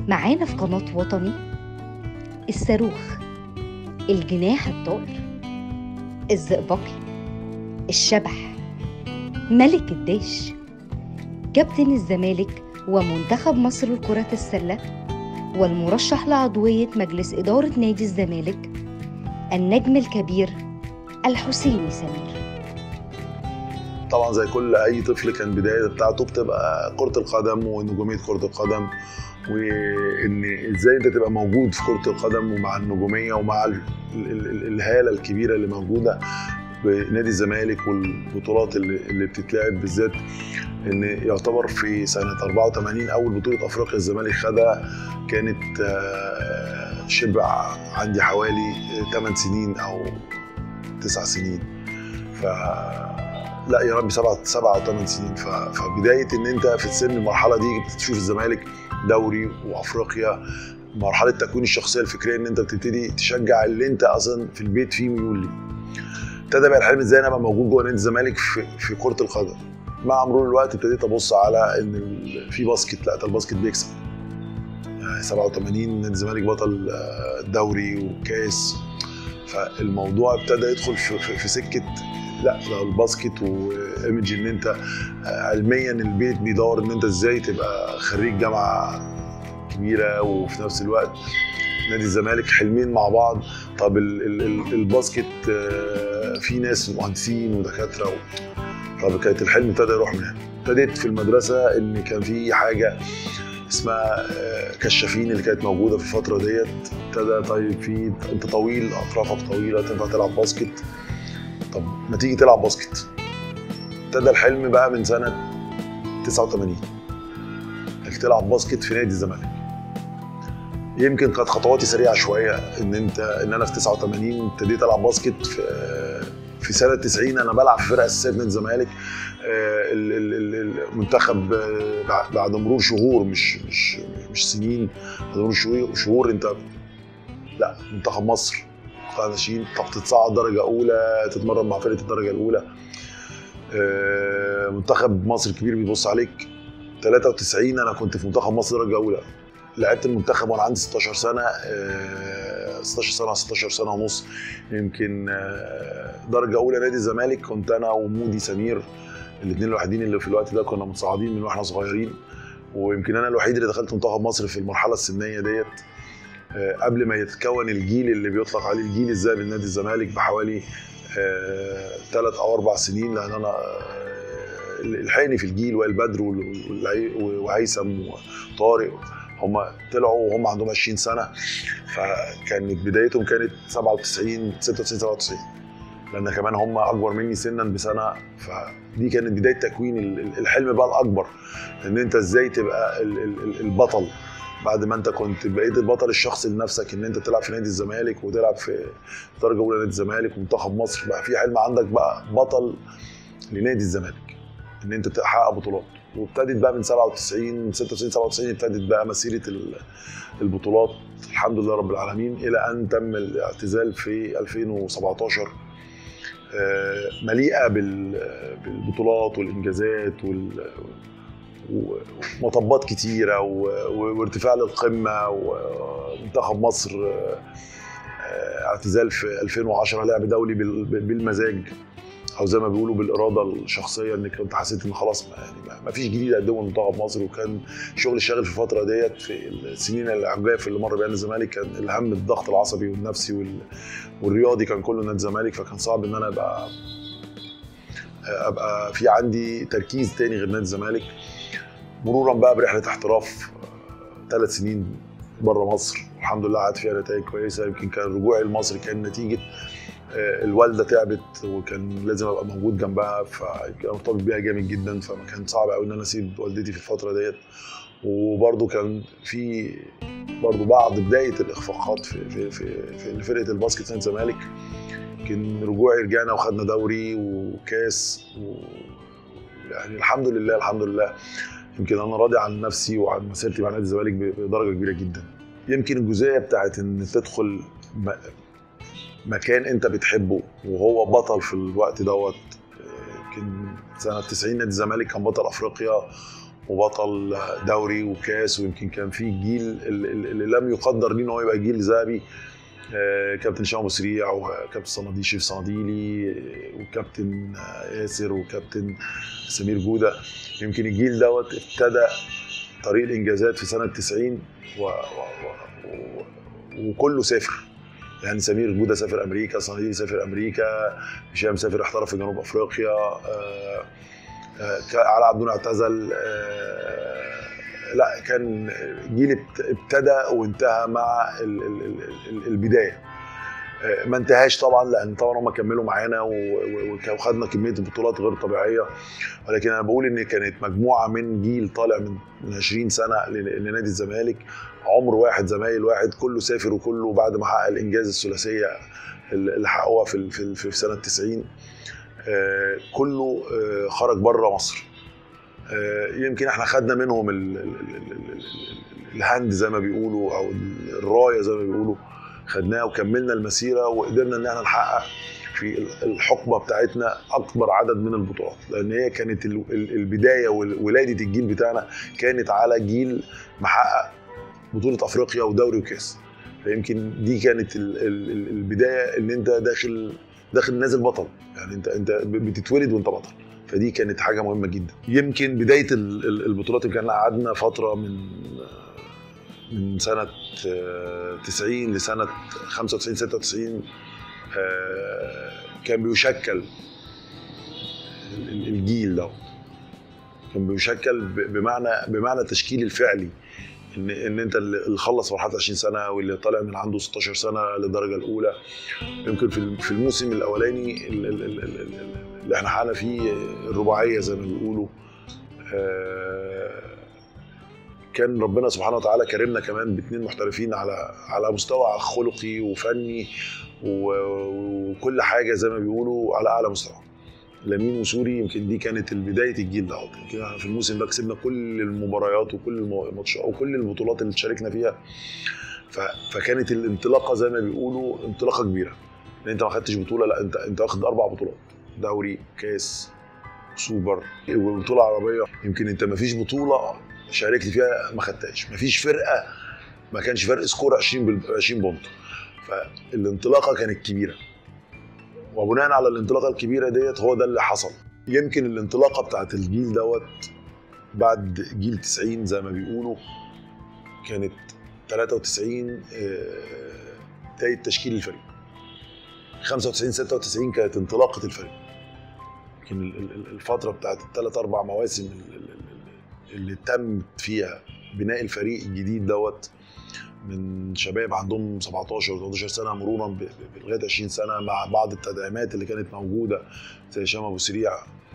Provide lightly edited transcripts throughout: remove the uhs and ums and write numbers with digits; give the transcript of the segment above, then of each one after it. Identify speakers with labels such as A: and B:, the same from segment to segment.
A: معانا في قناة وطني الصاروخ، الجناح الطائر، الزئبقي، الشبح، ملك الداش، كابتن الزمالك ومنتخب مصر لكرة السلة، والمرشح لعضوية مجلس إدارة نادي الزمالك النجم الكبير الحسيني سمير.
B: طبعا زي كل اي طفل كان بدايه بتاعته بتبقى كره القدم ونجوميه كره القدم، وان ازاي انت تبقى موجود في كره القدم ومع النجوميه ومع الهاله الكبيره اللي موجوده بنادي الزمالك والبطولات اللي بتتلعب، بالذات ان يعتبر في سنه 84 اول بطوله افريقيا الزمالك خدها، كانت شبه عندي حوالي 8 سنين او 9 سنين، لا يا ربي 7 أو 8 سنين. فبدايه ان انت في السن المرحله دي بتشوف الزمالك دوري وافريقيا، مرحله تكوين الشخصيه الفكريه ان انت بتبتدي تشجع اللي انت اصلا في البيت فيه ميول ليه. ابتدى بقى الحلم ازاي انا ابقى موجود جوه نادي الزمالك في كره القدم. مع مرور الوقت ابتديت ابص على ان في باسكت، لا ده الباسكت بيكسب. يعني 87 نادي الزمالك بطل الدوري وكاس، فالموضوع ابتدى يدخل في سكه لا ده الباسكت، وايمج ان انت علميا البيت بيدور ان انت ازاي تبقى خريج جامعه كبيره، وفي نفس الوقت نادي الزمالك حلمين مع بعض. طب الباسكت في ناس مهندسين ودكاتره طب كانت الحلم ابتدى يروح من هنا. ابتديت في المدرسه ان كان في حاجه اسمها كشافين اللي كانت موجوده في الفتره ديت. ابتدى طيب في انت طويل، اطرافك طويله، تنفع تلعب باسكت، طب ما تيجي تلعب باسكت. ابتدى الحلم بقى من سنه 89 انك تلعب باسكت في نادي الزمالك. يمكن كانت خطواتي سريعه شويه ان انا في 89 ابتديت العب باسكت، في سنه 90 انا بلعب في فرقه اساسيه في نادي الزمالك. المنتخب بعد مرور شهور، مش سنين، بعد مرور شهور انت لا منتخب مصر قطاع ناشئين، طب تتصعد درجه اولى تتمرن مع فرقه الدرجه الاولى. منتخب مصر الكبير بيبص عليك. 93 انا كنت في منتخب مصر درجه اولى، لعبت المنتخب وانا عندي 16 سنه، 16 سنه ونص يمكن. درجه اولى نادي الزمالك كنت انا ومودي سمير الاثنين الوحيدين اللي في الوقت ده كنا متصاعدين من واحنا صغيرين، ويمكن انا الوحيد اللي دخلت منتخب مصر في المرحله السنيه ديت قبل ما يتكون الجيل اللي بيطلق عليه الجيل الذهبي لنادي الزمالك بحوالي 3 أو 4 سنين، لان انا الحقني في الجيل وائل بدر وهيثم وطارق، هم طلعوا وهم عندهم 20 سنه، فكانت بدايتهم كانت 96 97، لان كمان هم اكبر مني سنا بسنه. فدي كانت بدايه تكوين الحلم بقى الاكبر، ان انت ازاي تبقى البطل بعد ما انت كنت بقيت البطل الشخصي لنفسك، ان انت تلعب في نادي الزمالك وتلعب في درجه اولى نادي الزمالك ومنتخب مصر. بقى في حلم عندك بقى بطل لنادي الزمالك ان انت تحقق بطولات. وابتدت بقى من 96 97 ابتدت بقى مسيره البطولات الحمد لله رب العالمين، الى ان تم الاعتزال في 2017 مليئه بالبطولات والانجازات ومطبات كتيره وارتفاع للقمه. ومنتخب مصر اعتزال في 2010 لعب دولي بالمزاج، او زي ما بيقولوا بالاراده الشخصيه، انك كنت حسيت ان خلاص يعني ما فيش جديد اقدمه لمنتخب مصر. وكان شغل الشاغل في الفتره ديت في السنين العجاف اللي مر بيها الزمالك كان الهم الضغط العصبي والنفسي والرياضي كان كله نادي الزمالك، فكان صعب ان انا ابقى في عندي تركيز تاني غير نادي الزمالك. مرورا بقى برحله احتراف 3 سنين بره مصر، والحمد لله قعدت فيها نتائج كويسه. يمكن كان رجوعي لمصر كان نتيجه الوالده تعبت وكان لازم ابقى موجود جنبها، فكان مرتبط بيها جامد جدا، فما كان صعب قوي ان انا اسيب والدتي في الفتره ديت. وبرده كان في بعض بدايه الاخفاقات في فرقه الباسكت نادي الزمالك. يمكن رجوعي رجعنا وخدنا دوري وكاس يعني الحمد لله. يمكن انا راضي عن نفسي وعن مسيرتي مع نادي الزمالك بدرجه كبيره جدا. يمكن الجزئيه بتاعت ان تدخل مكان انت بتحبه وهو بطل في الوقت دوت. يمكن سنه 90 نادي الزمالك كان بطل افريقيا، وبطل دوري وكاس، ويمكن كان في جيل اللي لم يقدر ليه ان هو يبقى جيل ذهبي. كابتن هشام ابو سريع وكابتن صناديل شريف صناديلي وكابتن ياسر وكابتن سمير جوده. يمكن الجيل دوت ابتدى طريق الانجازات في سنه 90 وكله سافر. يعني سمير جوده سافر امريكا، صناديل سافر امريكا، هشام سافر احترف في جنوب افريقيا، علاء عبدون اعتزل. لا، كان جيل ابتدى وانتهى مع البدايه. ما انتهاش طبعا، لان طبعا هم كملوا معانا وخدنا كميه بطولات غير طبيعيه، ولكن انا بقول ان كانت مجموعه من جيل طالع من 20 سنه لنادي الزمالك، عمر واحد، زمايل واحد، كله سافر وكله بعد ما حقق الانجاز الثلاثيه اللي حققوها في سنه 90 كله خرج بره مصر. يمكن احنا خدنا منهم الهاند زي ما بيقولوا، او الرايه زي ما بيقولوا، خدناها وكملنا المسيره وقدرنا ان احنا نحقق في الحقبه بتاعتنا اكبر عدد من البطولات، لان هي كانت البدايه وولاده الجيل بتاعنا كانت على جيل محقق بطوله افريقيا ودوري وكاس. فيمكن دي كانت البدايه، ان انت داخل نازل بطل، يعني انت بتتولد وانت بطل. فدي كانت حاجه مهمه جدا. يمكن بدايه البطولات اللي كان قعدنا فتره من سنه 90 لسنه 95 96 كان بيشكل الجيل ده، كان بيشكل بمعنى التشكيل الفعلي، ان انت اللي خلص مرحله 20 سنه واللي طالع من عنده 16 سنه للدرجه الاولى. يمكن في الموسم الاولاني اللي احنا حققنا فيه الرباعيه زي ما بيقولوا، كان ربنا سبحانه وتعالى كرمنا كمان باثنين محترفين على مستوى خلقي وفني وكل حاجه زي ما بيقولوا على اعلى مستوى. لامين وسوري، يمكن دي كانت بدايه الجيل ده. يمكن في الموسم ده كسبنا كل المباريات وكل الماتشات وكل البطولات اللي شاركنا فيها. فكانت الانطلاقه زي ما بيقولوا انطلاقه كبيره، لان انت ما خدتش بطوله، لا انت واخد 4 بطولات، دوري، كاس، سوبر وبطوله عربيه. يمكن انت ما فيش بطوله شاركت فيها ما خدتهاش، ما فيش فرقه ما كانش فرق سكور 20 بونت. فالانطلاقه كانت كبيره، وبناء على الانطلاقه الكبيره ديت هو ده اللي حصل. يمكن الانطلاقه بتاعت الجيل دوت بعد جيل 90 زي ما بيقولوا كانت 93 بدايه تشكيل الفريق، 95 96 كانت انطلاقه الفريق. يمكن الفتره بتاعت ال3-4 مواسم اللي تم فيها بناء الفريق الجديد دوت، من شباب عندهم 17 و 18 سنه مرورا لغايه 20 سنه، مع بعض التدعيمات اللي كانت موجوده زي هشام ابو سريع،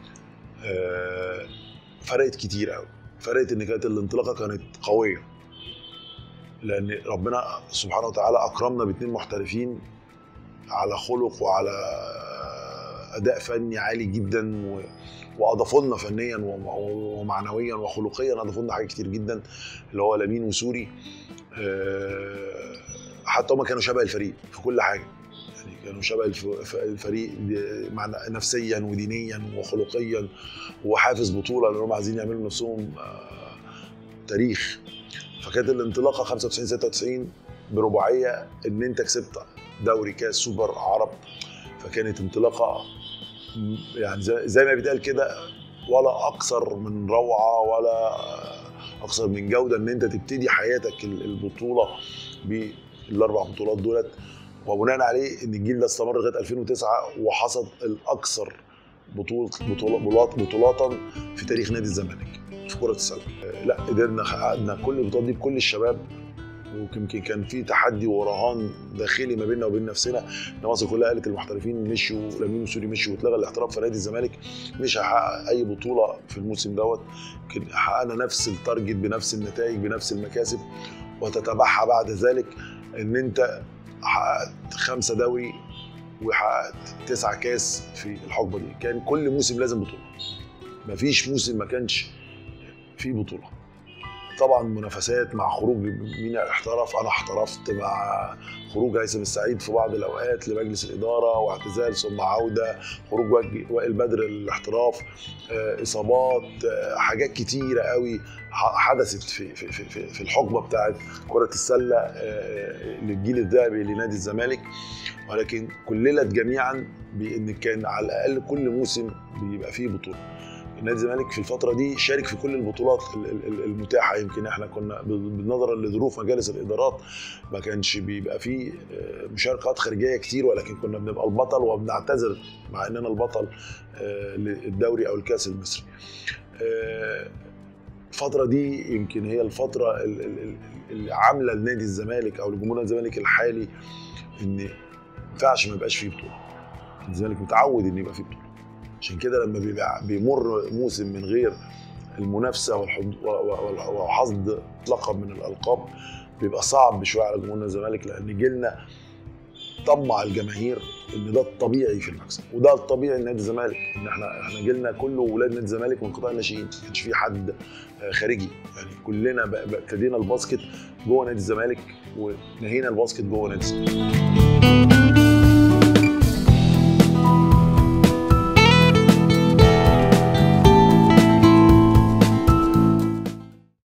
B: فرقت كتير قوي. فرقت ان كانت الانطلاقه كانت قويه، لان ربنا سبحانه وتعالى اكرمنا باثنين محترفين على خلق وعلى اداء فني عالي جدا، واضافوا لنا فنيا ومعنويا وخلقيا، اضافوا لنا حاجات كتير جدا، اللي هو لامين وسوري. حتى هم كانوا شبه الفريق في كل حاجه، يعني كانوا شبه الفريق نفسيا ودينيا وخلقيا وحافز بطوله، لانهم عايزين يعملوا نفسهم تاريخ. فكانت الانطلاقه 95 96 برباعيه، ان انت كسبت دوري، كاس، سوبر، عرب. فكانت انطلاقه يعني زي ما بيتقال كده، ولا اكثر من روعه ولا اكثر من جوده، ان انت تبتدي حياتك البطوله بالاربع بطولات دولت. وبناء عليه ان الجيل ده استمر لغايه 2009 وحصد الاكثر بطولاتا في تاريخ نادي الزمالك في كره السله. لا، قدرنا حققنا كل البطولات دي بكل الشباب، ويمكن كان في تحدي ورهان داخلي ما بيننا وبين نفسنا، ان مصر كلها قالت المحترفين مشوا، لامين وسوري مشوا واتلغى الاحتراف في نادي الزمالك، مش هيحقق اي بطوله في الموسم دوت. يمكن حققنا نفس التارجت بنفس النتائج بنفس المكاسب، وتتبعها بعد ذلك ان انت حققت 5 دوري وحققت 9 كاس في الحقبه دي. كان كل موسم لازم بطوله، مفيش موسم ما كانش فيه بطوله. طبعا منافسات مع خروج مين احترف. انا احترفت مع خروج هيثم السعيد في بعض الاوقات لمجلس الاداره واعتزال ثم عوده، خروج وائل بدر للاحتراف، اصابات، حاجات كتيره قوي حدثت في الحقبه بتاعت كره السله للجيل الذهبي لنادي الزمالك. ولكن كلنا جميعا بان كان على الاقل كل موسم بيبقى فيه بطوله. نادي الزمالك في الفتره دي شارك في كل البطولات المتاحه. يمكن احنا كنا نظرا لظروف مجالس الادارات ما كانش بيبقى فيه مشاركات خارجيه كتير، ولكن كنا بنبقى البطل وبنعتذر مع اننا البطل للدوري او الكاس المصري. الفتره دي يمكن هي الفتره اللي عامله لنادي الزمالك او لجمهور الزمالك الحالي ان ما ينفعش ما يبقاش فيه بطوله. الزمالك متعود ان يبقى فيه بطوله، عشان كده لما بيمر موسم من غير المنافسه وحصد لقب من الالقاب بيبقى صعب شويه على جمهور الزمالك، لان جيلنا طمع الجماهير ان ده الطبيعي في المكسب، وده الطبيعي لنادي الزمالك، ان احنا جيلنا كله ولاد نادي الزمالك من قطاع الناشئين، ما كانش في حد خارجي، يعني كلنا ابتدينا الباسكت جوه نادي الزمالك ونهينا الباسكت جوه نادي الزمالك.